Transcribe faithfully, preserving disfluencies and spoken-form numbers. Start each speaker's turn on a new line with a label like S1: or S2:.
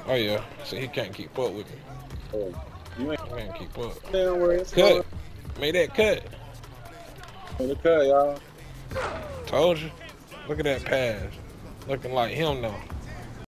S1: Oh yeah, so he can't keep up with me.
S2: Oh, you ain't
S1: He can't keep up.
S2: damn where it's
S1: Cut. Made that cut.
S2: going. The cut, y'all.
S1: Told you. Look at that pass. Looking like him now.